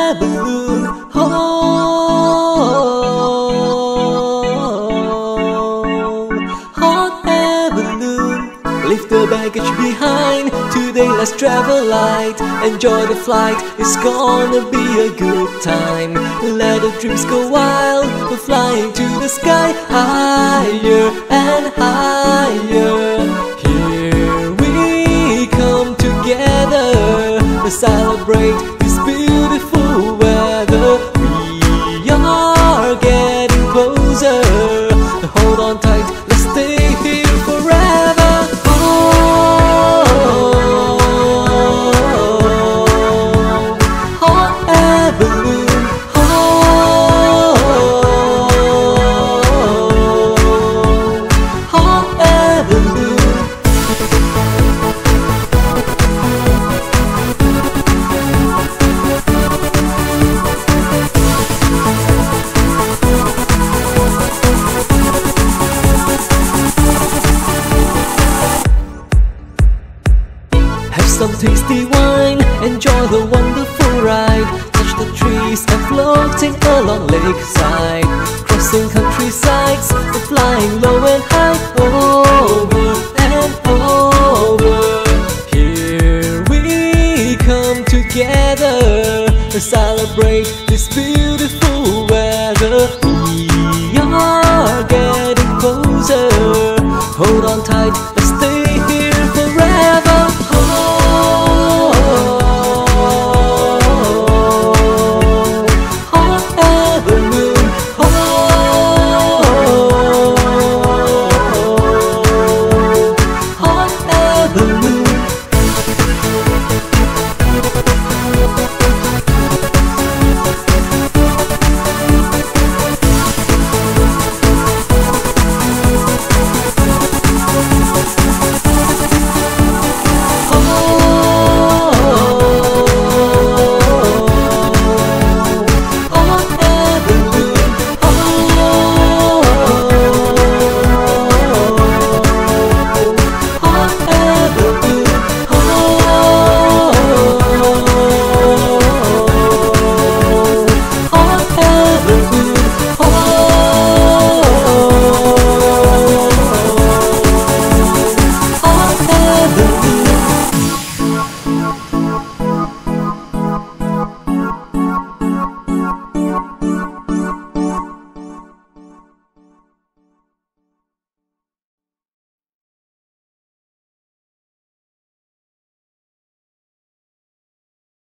air balloon. Hot air balloon. Leave the baggage behind. Today let's travel light. Enjoy the flight, it's gonna be a good time. Let the dreams go wild. We're flying to the sky, higher and higher. Here we come together to celebrate this beautiful weather. We are getting closer. Hold on tight, let's stay here forever. Some tasty wine, enjoy the wonderful ride. Touch the trees and floating along lakeside. Crossing countrysides, we're flying low and high. Over and over. Here we come together to celebrate this beautiful weather. We are getting closer. Hold on tight,